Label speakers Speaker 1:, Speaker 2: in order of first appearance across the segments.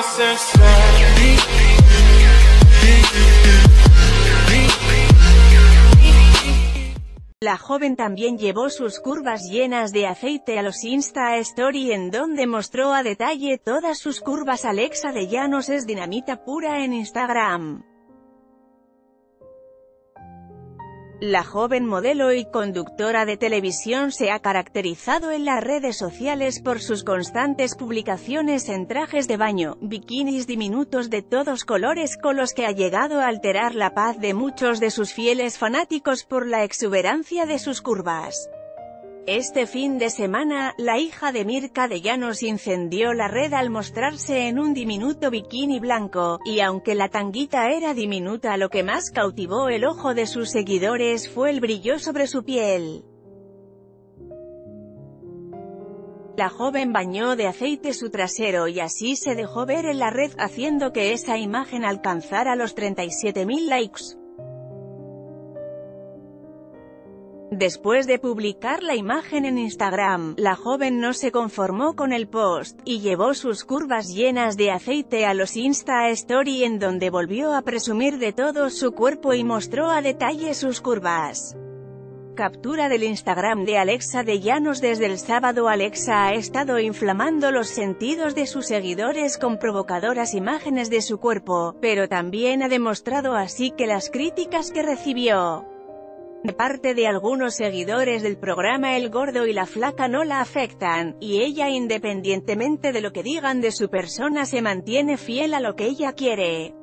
Speaker 1: La joven también llevó sus curvas llenas de aceite a los Insta Story, en donde mostró a detalle todas sus curvas. Alexa de Llanos es dinamita pura en Instagram. La joven modelo y conductora de televisión se ha caracterizado en las redes sociales por sus constantes publicaciones en trajes de baño, bikinis diminutos de todos colores, con los que ha llegado a alterar la paz de muchos de sus fieles fanáticos por la exuberancia de sus curvas. Este fin de semana, la hija de Mirka de Llanos incendió la red al mostrarse en un diminuto bikini blanco, y aunque la tanguita era diminuta, lo que más cautivó el ojo de sus seguidores fue el brillo sobre su piel. La joven bañó de aceite su trasero y así se dejó ver en la red, haciendo que esa imagen alcanzara los 37.000 likes. Después de publicar la imagen en Instagram, la joven no se conformó con el post, y llevó sus curvas llenas de aceite a los Insta Story, en donde volvió a presumir de todo su cuerpo y mostró a detalle sus curvas. Captura del Instagram de Alexa de Llanos. Desde el sábado, Alexa ha estado inflamando los sentidos de sus seguidores con provocadoras imágenes de su cuerpo, pero también ha demostrado así que las críticas que recibió de parte de algunos seguidores del programa El Gordo y la Flaca no la afectan, y ella, independientemente de lo que digan de su persona, se mantiene fiel a lo que ella quiere.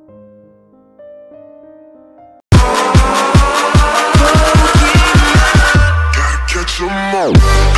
Speaker 2: Catch 'em all.